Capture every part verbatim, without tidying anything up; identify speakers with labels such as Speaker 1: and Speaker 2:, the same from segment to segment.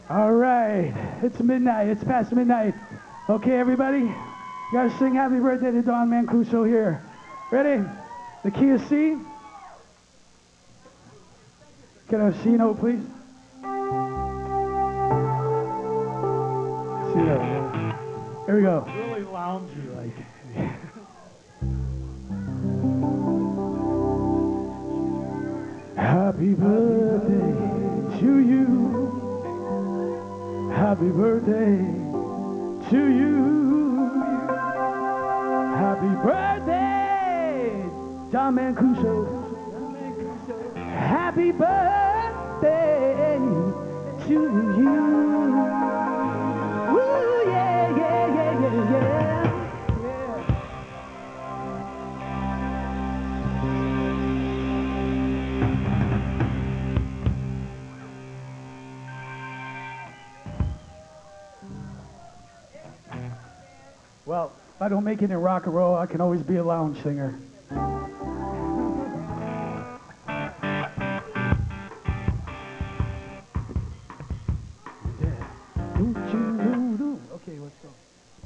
Speaker 1: All right, it's midnight. It's past midnight. Okay, everybody, you guys sing happy birthday to Don Mancuso here. Ready? The key is C. Can I have a C note, please? C note. Here we go.
Speaker 2: Really loungy like.
Speaker 1: Happy birthday to you. Happy birthday to you. Happy birthday, Don Mancuso. Happy birthday to you. Woo, yeah, yeah, yeah, yeah, yeah. Well, if I don't make it in rock and roll, I can always be a lounge singer. Okay, let's go.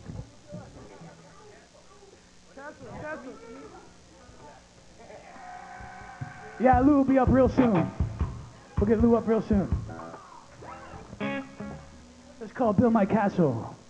Speaker 1: Yeah, Lou will be up real soon. We'll get Lou up real soon. It's called Build My Castle.